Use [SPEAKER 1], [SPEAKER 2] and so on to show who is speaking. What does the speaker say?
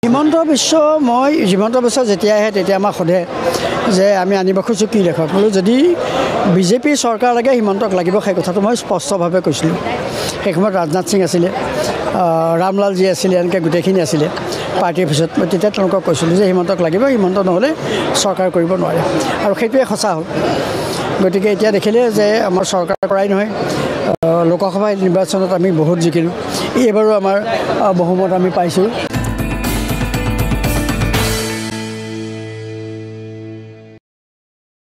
[SPEAKER 1] হিমন্ত বিশ্ব যেতিয়া আহে তেতিয়া আমাক সোধে যে আমি আনিব খুজিছোঁ কি লেখক বোলো যদি বিজেপি চৰকাৰ লাগে হিমন্তক লাগিব সেই কথাটো মই স্পষ্টভাৱে কৈছিলোঁ সেই সময়ত ৰাজনাথ সিং আছিলে ৰামলালজী আছিলে এনেকৈ গোটেইখিনি আছিলে পাৰ্টিৰ পিছত মই তেতিয়া তেওঁলোকক কৈছিলোঁ যে হিমন্তক লাগিব হিমন্ত নহ'লে চৰকাৰ কৰিব নোৱাৰে আৰু সেইটোৱে সঁচা হ'ল গতিকে এতিয়া দেখিলে যে আমাৰ চৰকাৰ কৰাই নহয় লোকসভা নিৰ্বাচনত আমি বহুত জিকিলোঁ এইবাৰো আমাৰ বহুমত আমি পাইছোঁ